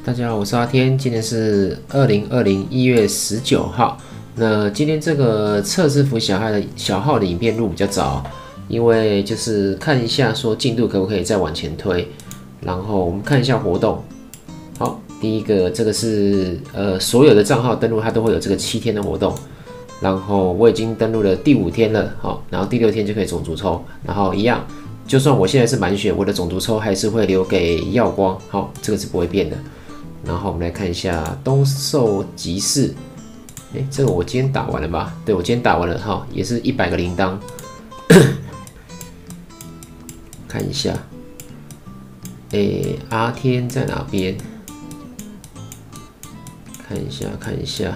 大家好，我是阿天，今天是2020年1月19号。那今天这个测试服小号的影片录比较早，因为就是看一下说进度可不可以再往前推，然后我们看一下活动。好，第一个这个是所有的账号登录它都会有这个7天的活动，然后我已经登录了第5天了，好，然后第6天就可以种族抽，然后一样，就算我现在是满血，我的种族抽还是会留给耀光，好，这个是不会变的。然后我们来看一下东寿集市，这个我今天打完了吧？对，我今天打完了哈，也是100个铃铛。看一下，阿天在哪边？看一下，看一下。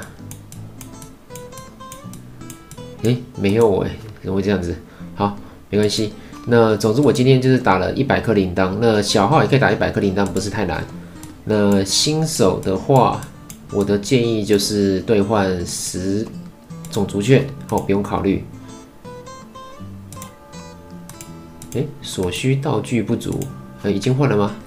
没有我怎么会这样子？好，没关系。那总之我今天就是打了100颗铃铛，那小号也可以打100颗铃铛，不是太难。那新手的话，我的建议就是兑换10种族券，不用考虑。所需道具不足，已经换了吗？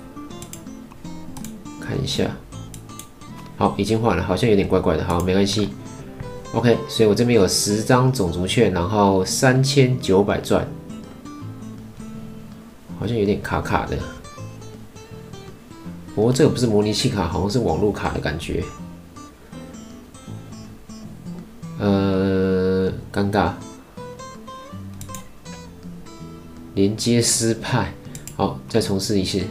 看一下，好，已经换了，好像有点怪怪的，好，没关系。OK， 所以我这边有10张种族券，然后3900钻，好像有点卡卡的。不过这个不是模拟器卡，好像是网络卡的感觉。尴尬，连接失败。好，再重试一次。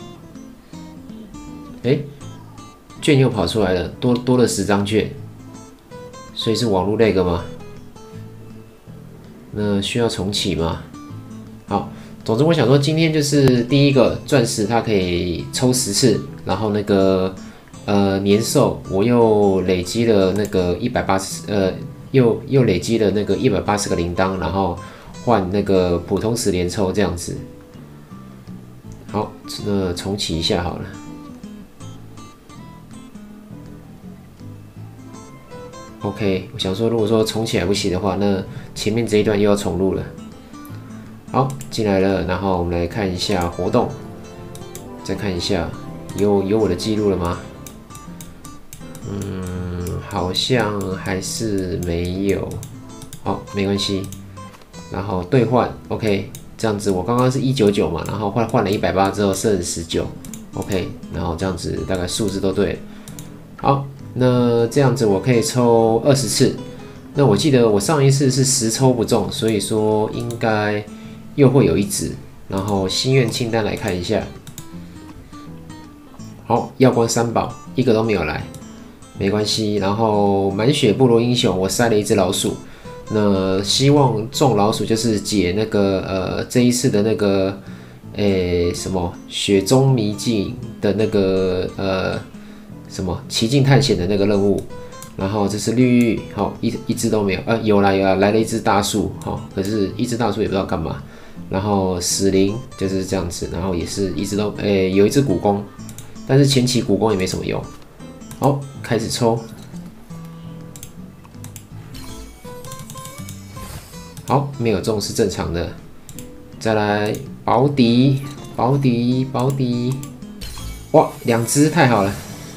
券又跑出来了，多了10张券，所以是网络那个吗？那需要重启吗？好。总之，我想说，今天就是第一个钻石，它可以抽10次，然后那个年兽，我又累积了那个180，又累积了那个180个铃铛，然后换那个普通10连抽这样子。好，那重启一下好了。OK， 我想说，如果说重启还不行的话，那前面这一段又要重录了。好，进来了，然后我们来看一下活动，再看一下有我的记录了吗？好像还是没有。好，没关系。然后兑换 ，OK， 这样子我刚刚是199嘛，然后换了180之后剩19，OK， 然后这样子大概数字都对了。好，那这样子我可以抽20次。那我记得我上一次是10抽不中，所以说应该又会有1只，然后心愿清单来看一下。好，耀光3宝1个都没有来，没关系。然后满血部落英雄我塞了1只老鼠，那希望中老鼠就是解那个这一次的那个什么雪中迷境的那个什么奇境探险的那个任务。然后这是绿玉，好一只都没有，有啦，来了1只大树，好，可是1只大树也不知道干嘛。然后死灵就是这样子，然后也是一直都有1只古弓，但是前期古弓也没什么用。好，开始抽。好，没有中是正常的。再来保底，哇，2只太好了。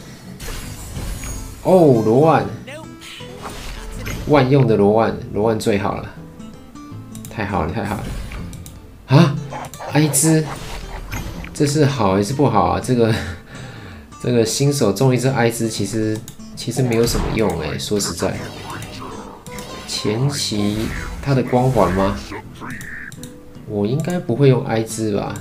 哦，罗万，万用的罗万最好了，太好了。啊，哀之，这是好还是不好啊？这个新手中1只哀之，其实没有什么用说实在，前期它的光环吗？我应该不会用哀之吧？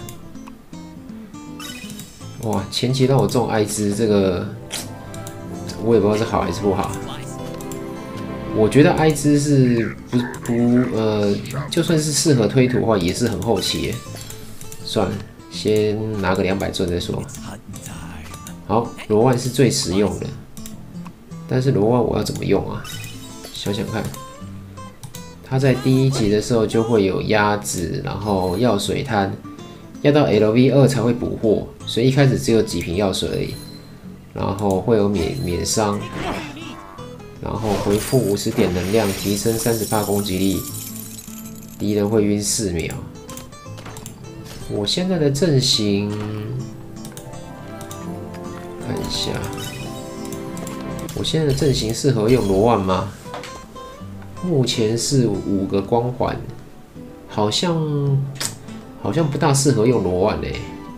哇，前期让我中哀之，这个我也不知道是好还是不好。我觉得哀之是就算是适合推图的话，也是很后期耶。算了，先拿个200钻再说。好，罗万是最实用的，但是罗万我要怎么用啊？想想看，他在第1集的时候就会有鸭子，然后药水滩，要到 LV2才会补货，所以一开始只有几瓶药水而已。然后会有免伤。然后回复50点能量，提升30%攻击力，敌人会晕4秒。我现在的阵型看一下，我现在的阵型适合用罗万吗？目前是5个光环，好像不大适合用罗万欸。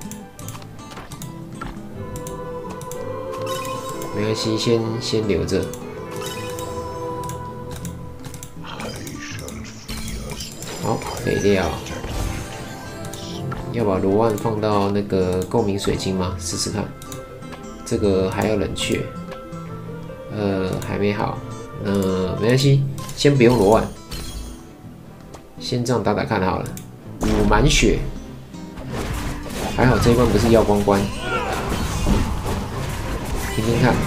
没关系，先留着。好，废料。要把罗万放到那个共鸣水晶吗？试试看。这个还要冷却，还没好。没关系，先不用罗万，先这样打打看好了。5满血，还好这一关不是耀光关。听听看。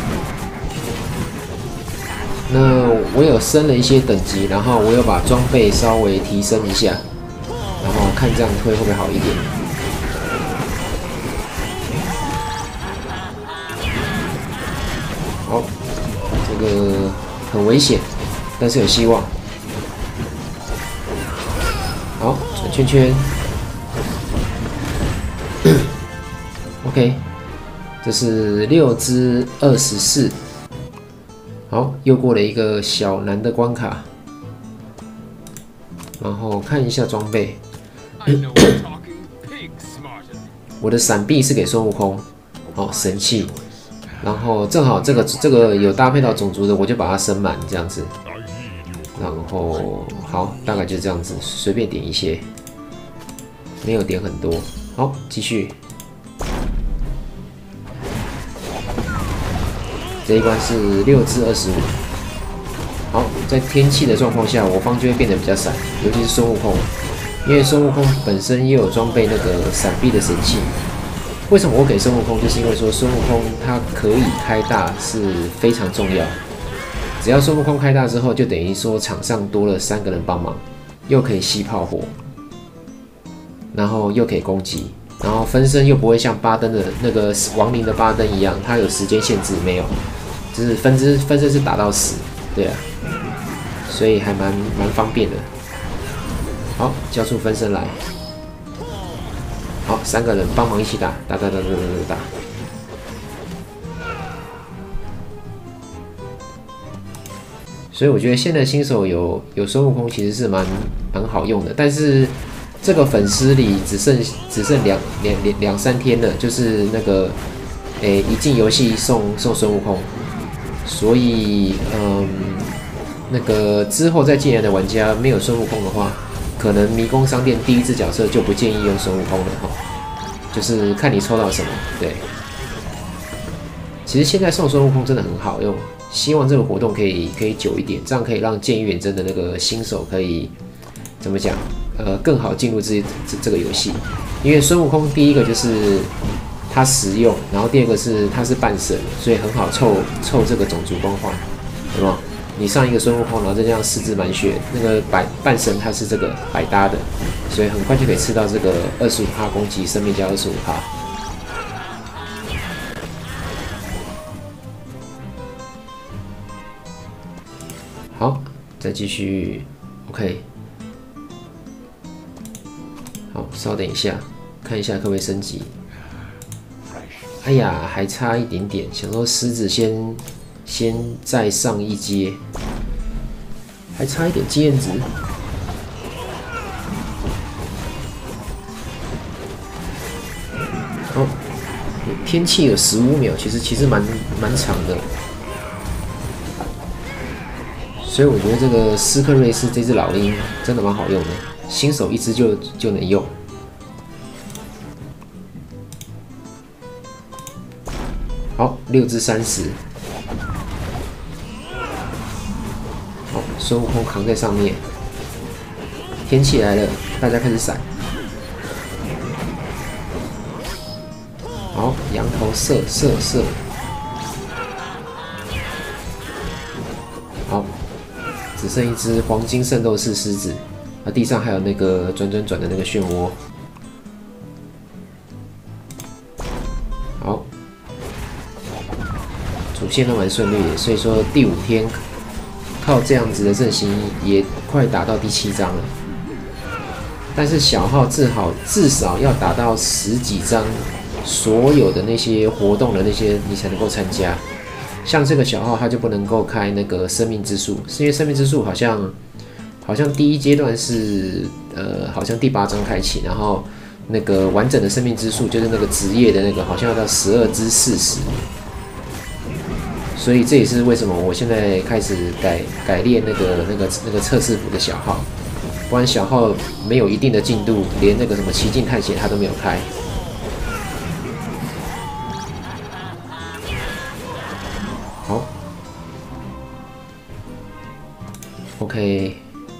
那我有升了一些等级，然后我有把装备稍微提升一下，然后看这样推会不会好一点。好，这个很危险，但是有希望。好，转圈圈。OK， 这是6只24。好，又过了一个小难的关卡，然后看一下装备。我的闪避是给孙悟空，好神器。然后正好这个有搭配到种族的，我就把它升满这样子。然后好，大概就这样子，随便点一些，没有点很多。好，继续。这一关是6只25。好，在天气的状况下，我方就会变得比较闪，尤其是孙悟空，因为孙悟空本身也有装备那个闪避的神器。为什么我给孙悟空？就是因为说孙悟空他可以开大是非常重要。只要孙悟空开大之后，就等于说场上多了3个人帮忙，又可以吸炮火，然后又可以攻击，然后分身又不会像巴登的那个亡灵的巴登一样，它有时间限制没有，就是分身是打到死，对啊，所以还蛮方便的。好，交出分身来。好，3个人帮忙一起打。所以我觉得现在新手有孙悟空其实是蛮好用的，但是这个粉丝里只剩2、3天了，就是那个一进游戏送孙悟空，所以那个之后再进来的玩家没有孙悟空的话，可能迷宫商店第1只角色就不建议用孙悟空了哈，就是看你抽到什么。对，其实现在送孙悟空真的很好用，希望这个活动可以久一点，这样可以让剑与远征的那个新手可以怎么讲？更好进入这个游戏，因为孙悟空第一个就是他实用，然后第2个是他是半神，所以很好凑这个种族光环，有没有？你上一个孙悟空，然后再加上4只满血，那个半神它是这个百搭的，所以很快就可以吃到这个25%攻击，生命加25%。好，再继续 ，OK。好，稍等一下，看一下可不可以升级。哎呀，还差一点点，想说狮子先再上一阶，还差一点经验值。哦，天气有15秒，其实蛮长的。所以我觉得这个斯克瑞斯这只老鹰真的蛮好用的，新手1只就能用。好，6只30。好，孙悟空扛在上面。天气来了，大家开始闪。好，羊头射。好，只剩1只黄金圣斗士狮子，地上还有那个转的那个漩涡。好，主线都蛮顺利的，所以说第5天靠这样子的阵型也快打到第7章了。但是小号至少要打到10几章， 所有的那些活动的那些你才能够参加。像这个小号，它就不能够开那个生命之树，是因为生命之树好像第一阶段是好像第8章开启，然后那个完整的生命之树就是那个职业的那个，好像要到12之40。所以这也是为什么我现在开始改练那个测试服的小号，不然小号没有一定的进度，连那个什么奇境探险它都没有开。好 ，OK，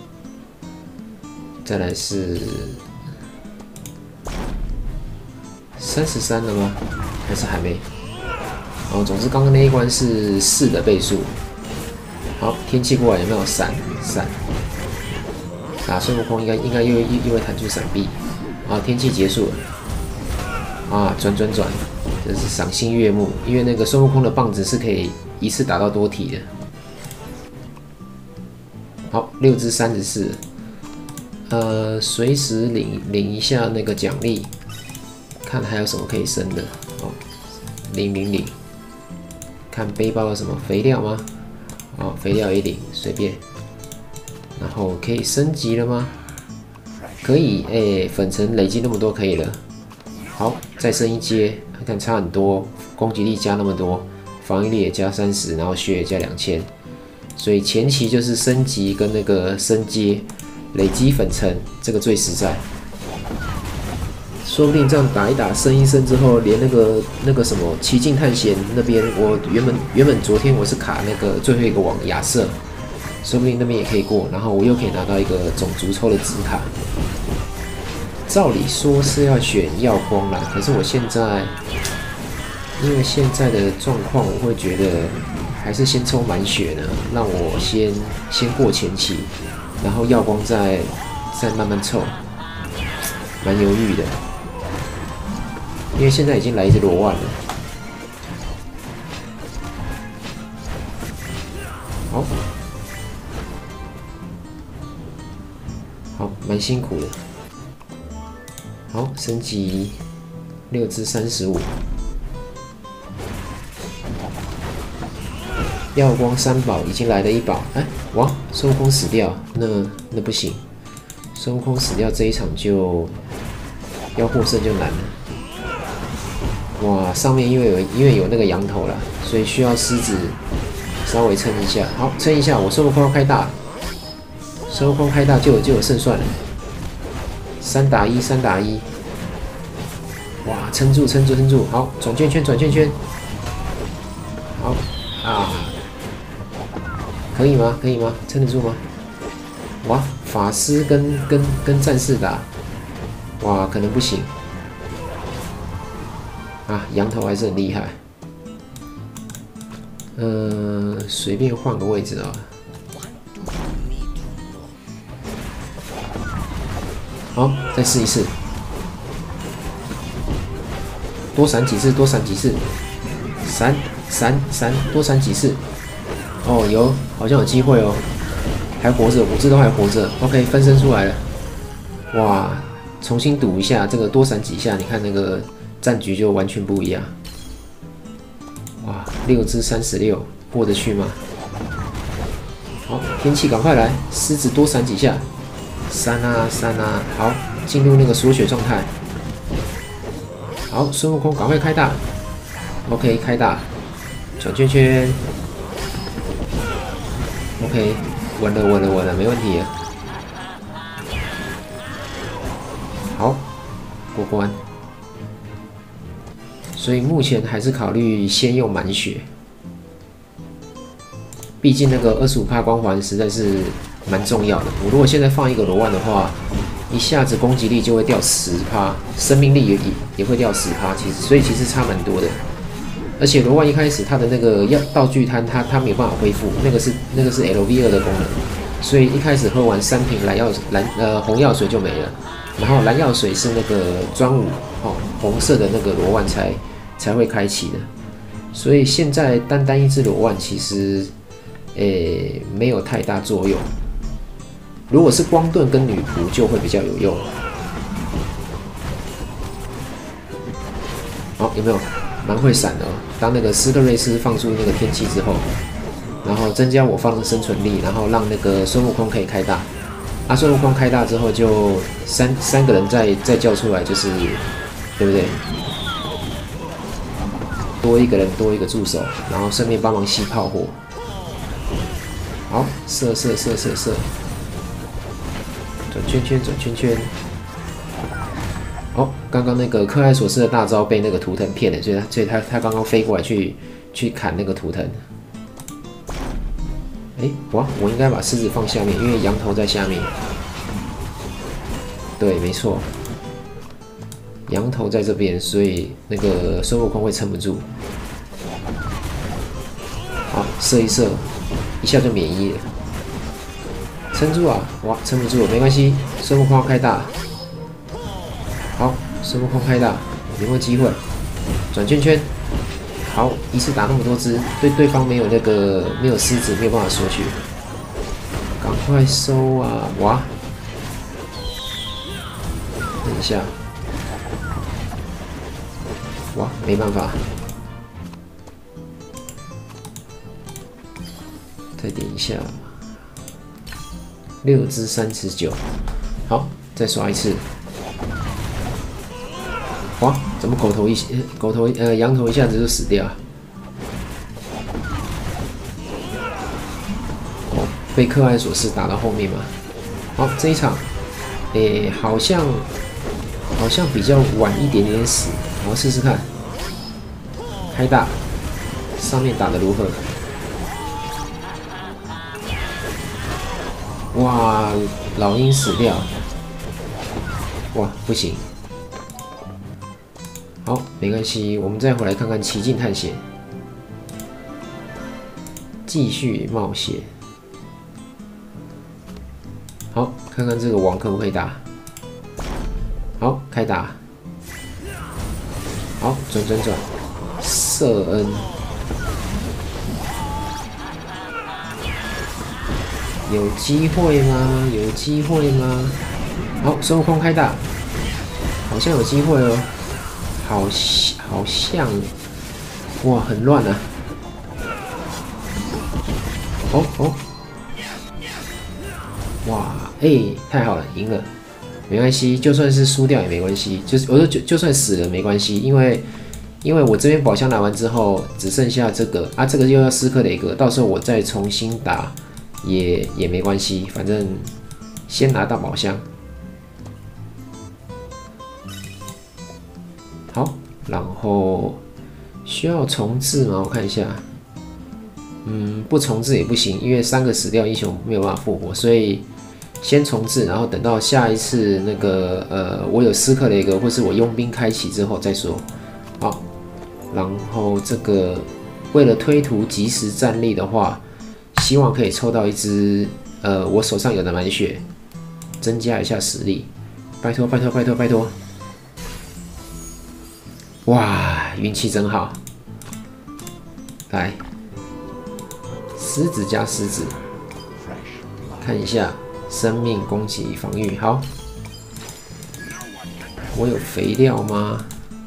再来是33了吗？还是还没？哦，总之刚刚那一关是4的倍数。好，天气过来有没有闪？打孙悟空应该又会弹出闪避。啊，天气结束了。啊，转，真是赏心悦目。因为那个孙悟空的棒子是可以一次打到多体的。好，6之34。随时领一下那个奖励，看还有什么可以升的。哦，000。看背包有什么肥料吗？哦，肥料也领，随便。然后可以升级了吗？可以，粉尘累积那么多可以了。好，再升一阶，看差很多，攻击力加那么多，防御力也加30，然后血也加2000。所以前期就是升级跟那个升阶，累积粉尘，这个最实在。说不定这样打一打，升一升之后，连那个什么奇境探险那边，我原本昨天我是卡那个最后一个网亚瑟，说不定那边也可以过，然后我又可以拿到一个种族抽的紫卡。照理说是要选耀光啦，可是我现在因为现在的状况，我会觉得还是先抽满血呢，让我先过前期，然后耀光再慢慢凑，蛮犹豫的。因为现在已经来一只罗万了，好，蛮辛苦的。好，升级6之35，耀光3宝已经来了1宝，哇，孙悟空死掉，那不行，孙悟空死掉这一场就要获胜就难了。哇，上面因为有那个羊头了，所以需要狮子稍微撑一下。好，撑一下，我孙悟空要开大，孙悟空开大就有胜算了。3打1，哇，撑住！好，转圈圈，好啊，可以吗？撑得住吗？哇，法师跟战士打，哇，可能不行。啊，羊头还是很厉害。随便换个位置啊。好，再试一次。多闪几次，闪，多闪几次。哦，好像有机会哦，还活着，5只都还活着。OK， 分身出来了。哇，重新赌一下，这个多闪几下，你看那个战局就完全不一样。哇，6之36过得去吗？好，天气赶快来，狮子多闪几下。3啊，好，进入那个锁血状态。好，孙悟空赶快开大。OK， 开大，转圈圈。OK， 稳了，没问题了。好，过关。所以目前还是考虑先用满血，毕竟那个25%光环实在是蛮重要的。我如果现在放一个罗万的话，一下子攻击力就会掉10%，生命力也会掉10%，所以其实差蛮多的。而且罗万一开始它的那个道具摊它没有办法恢复，那个是 LV2的功能，所以一开始喝完3瓶红药水就没了。然后蓝药水是那个专武红色的那个罗万才会开启的，所以现在单一只罗万其实没有太大作用。如果是光盾跟女仆就会比较有用。好， 有没有？蛮会闪的哦。当那个斯科瑞斯放出那个天气之后，然后增加我方的生存力，然后让那个孙悟空可以开大。啊，孙悟空开大之后就三个人再叫出来，就是对不对？多一个人多一个助手，然后顺便帮忙吸炮火。好，射，转圈圈，转圈圈。哦，刚刚那个克莱索斯的大招被那个图腾骗了，所以他刚刚飞过来去砍那个图腾。哎，我应该把狮子放下面，因为羊头在下面。对，没错，羊头在这边，所以那个孙悟空会撑不住。好，射一射，一下就免疫了。撑住啊！哇，撑不住了，没关系，孙悟空要开大。好，孙悟空开大，有没有机会？转圈圈。好，一次打那么多只，对方没有狮子，没有办法索取。赶快收啊！哇！等一下。哇，没办法。再点一下。6只39。好，再刷一次。哇，怎么羊头一下子就死掉？哦，被克莱索斯打到后面嘛。好，这一场，好像比较晚一点点死。我试试看，开大，上面打得如何？哇，老鹰死掉！哇，不行。好，没关系，我们再回来看看奇境探险，继续冒险。好，看看这个王可不可以打。好，开打。好，转，瑟恩。有机会吗？有机会吗？好，孙悟空开大，好像有机会哦。好像，哇，很乱啊！哦，哇，太好了，赢了，没关系，就算是输掉也没关系，就是我说就算死了没关系，因为我这边宝箱拿完之后只剩下这个啊，这个又要斯克雷格，到时候我再重新打也没关系，反正先拿到宝箱。好，然后需要重置吗？我看一下，不重置也不行，因为3个死掉英雄没有办法复活，所以先重置，然后等到下一次那个我有斯克雷格或是我佣兵开启之后再说。好，然后这个为了推图即时战力的话，希望可以抽到一只我手上有的满血，增加一下实力，拜托！哇，运气真好！来，狮子加狮子，看一下生命、攻击、防御。好，我有肥料吗？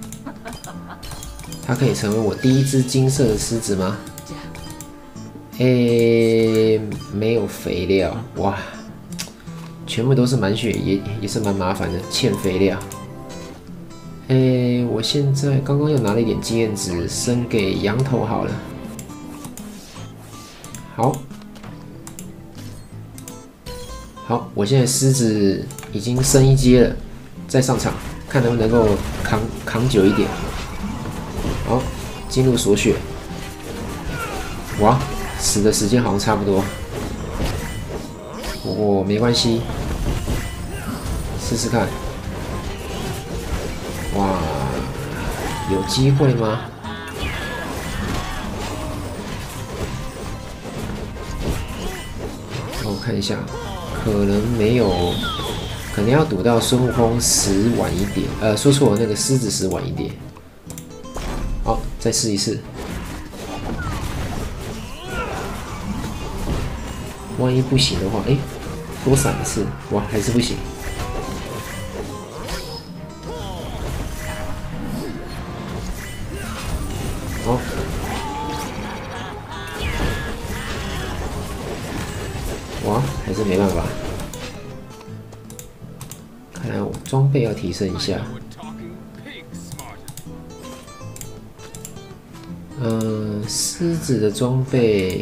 它可以成为我第一只金色的狮子吗？没有肥料，哇，全部都是满血，也是蛮麻烦的，欠肥料。我现在刚刚又拿了一点经验值，升给羊头好了。好，我现在狮子已经升1阶了，再上场，看能不能够扛久一点。好，进入锁血。哇，死的时间好像差不多。不过没关系，试试看。哇，有机会吗？我看一下，可能没有，可能要赌到孙悟空死晚一点。说错了，那个狮子死晚一点。好，再试一次。万一不行的话，多闪一次，哇，还是不行。 是没办法。看来我装备要提升一下。狮子的装备，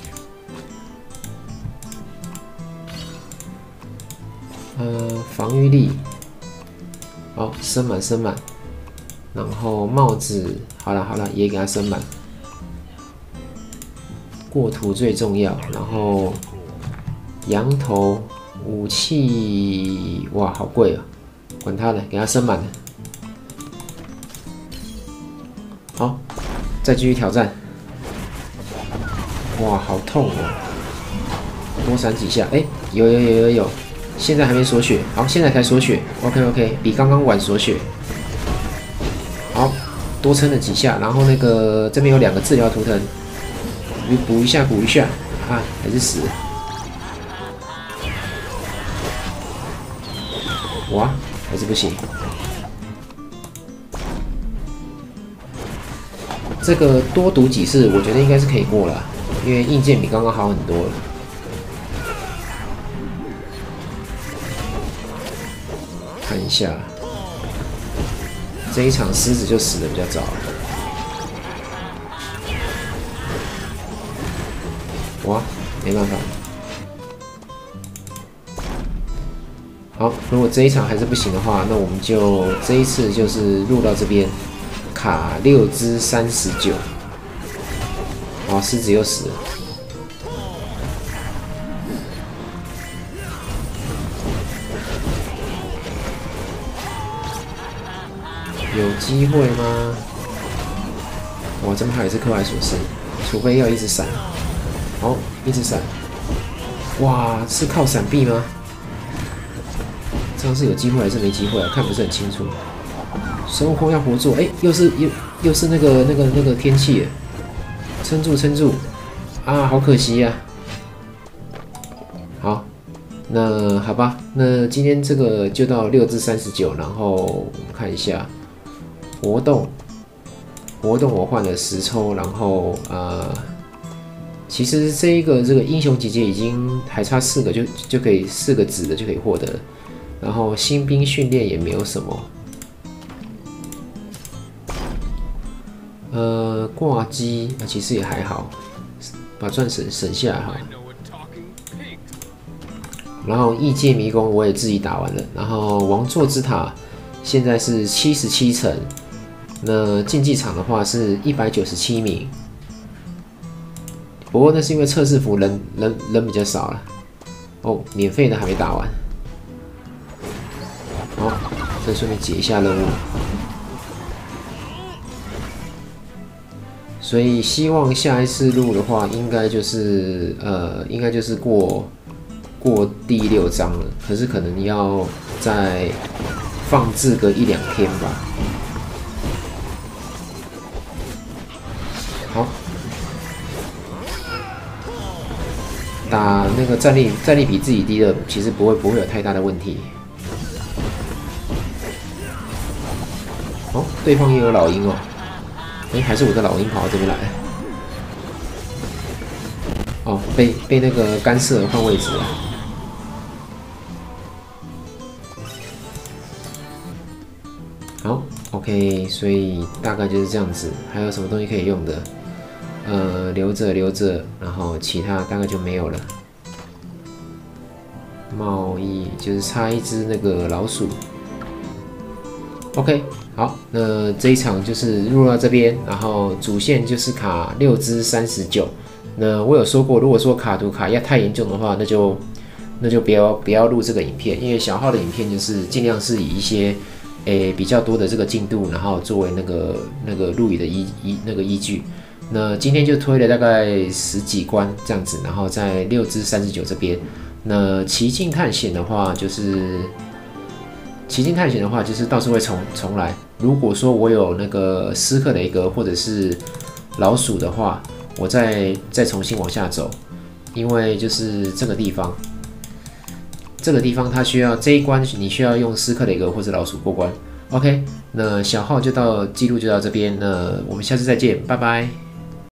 防御力，好，升满升满。然后帽子，好了好了，也给它升满。过图最重要，然后羊头武器，哇，好贵啊！管它的，给它升满了。好，再继续挑战。哇，好痛哦！多闪几下，哎，有，现在还没锁血，好，现在才锁血 ，OK， 比刚刚晚锁血。好，多撑了几下，然后那个这边有2个治疗图腾，补一下，啊，还是死了。哇，还是不行。这个多读几次，我觉得应该是可以过了，因为硬件比刚刚好很多了。看一下，这一场狮子就死的比较早了。哇，没办法。好，如果这一场还是不行的话，那我们就这一次就是录到这边。卡6只39，好，狮子又死了。有机会吗？哇，这边还是克莱索斯，除非要一直闪。好，一直闪。哇，是靠闪避吗？这样是有机会还是没机会啊？看不是很清楚。孙悟空要活做，哎，又是那个天气，撑住啊，好可惜呀。好，那好吧，那今天这个就到6只39，然后我们看一下活动我换了10抽，然后其实这个英雄姐姐已经还差4个就可以4个紫的就可以获得了，然后新兵训练也没有什么。挂机其实也还好，把钻省下来好了。然后异界迷宫我也自己打完了，然后王座之塔现在是77层，那竞技场的话是197名，不过那是因为测试服人比较少了。哦，免费的还没打完，好，再顺便解一下任务。所以希望下一次录的话，应该就是过第6章了。可是可能要再放置个1-2天吧。好，打那个战力比自己低的，其实不会有太大的问题。哦，对方也有老鹰哦。哎，还是我的老鹰跑到这边来。哦，被那个干涉换位置了。好 ，OK， 所以大概就是这样子。还有什么东西可以用的？留着，然后其他大概就没有了。贸易就是差1只那个老鼠。OK。好，那这一场就是录到这边，然后主线就是卡6只39。那我有说过，如果说卡图卡要太严重的话，那就不要录这个影片，因为小号的影片就是尽量是以一些比较多的这个进度，然后作为那个录影的依据。那今天就推了大概10几关这样子，然后在6只39这边。那奇境探险的话就是。奇境探险的话，就是到时候会重来。如果说我有那个斯克雷格或者是老鼠的话，我再重新往下走，因为就是这个地方它需要这一关你需要用斯克雷格或者老鼠过关。OK， 那小号记录就到这边，那我们下次再见，拜拜。